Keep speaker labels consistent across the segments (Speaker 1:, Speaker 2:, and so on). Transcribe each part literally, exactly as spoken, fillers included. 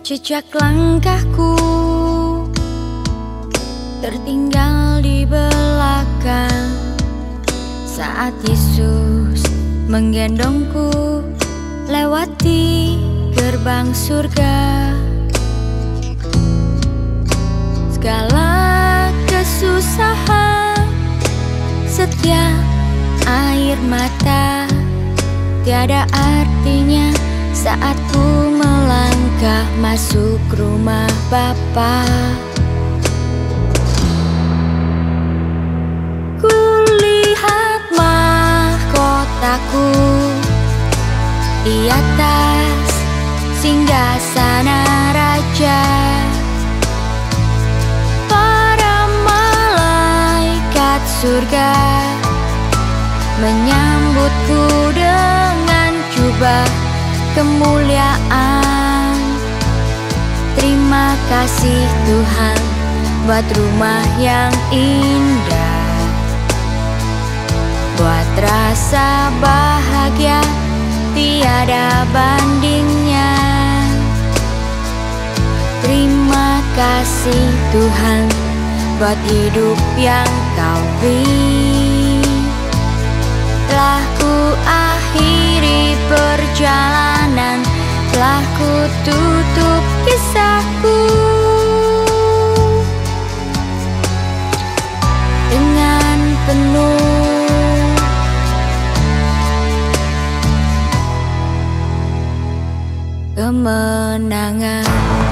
Speaker 1: Jejak langkahku tertinggal di belakang saat Yesus menggendongku lewati gerbang surga. Segala kesusahan, setiap air mata tiada artinya saat ku melangkah masuk rumah Bapa. Kulihat mahkotaku di atas singgasana raja. Para malaikat surga menyambutku dengan jubah kemuliaan. Terima kasih Tuhan buat rumah yang indah, buat rasa bahagia tiada bandingnya. Terima kasih Tuhan buat hidup yang Kau beri. Telah ku akhiri perjalanan, telah ku tutup kisahku dengan penuh kemenangan.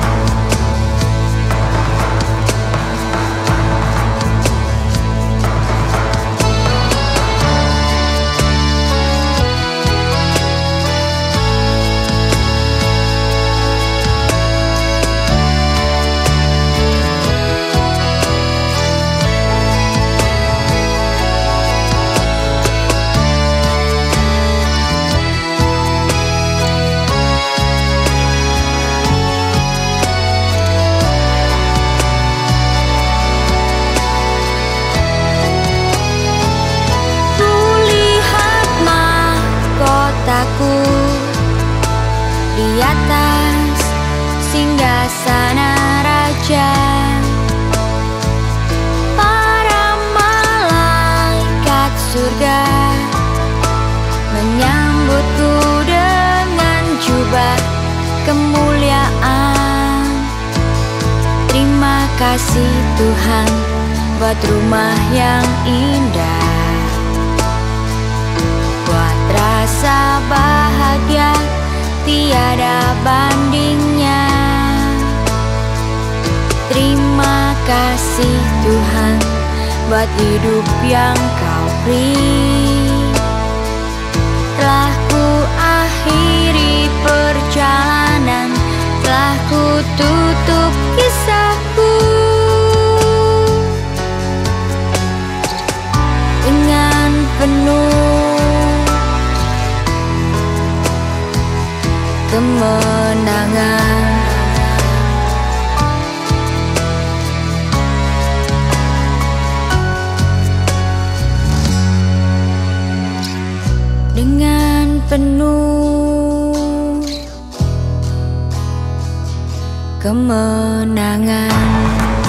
Speaker 1: Di atas singgasana raja, para malaikat surga menyambutku dengan jubah kemuliaan. Terima kasih Tuhan buat rumah yang indah, buat rasa bahagia tiada bandingnya. Terima kasih Tuhan buat hidup yang Kau beri. Telah ku akhiri perjalanan, telah ku tutup kisahku dengan penuh kemenangan. Dengan penuh kemenangan.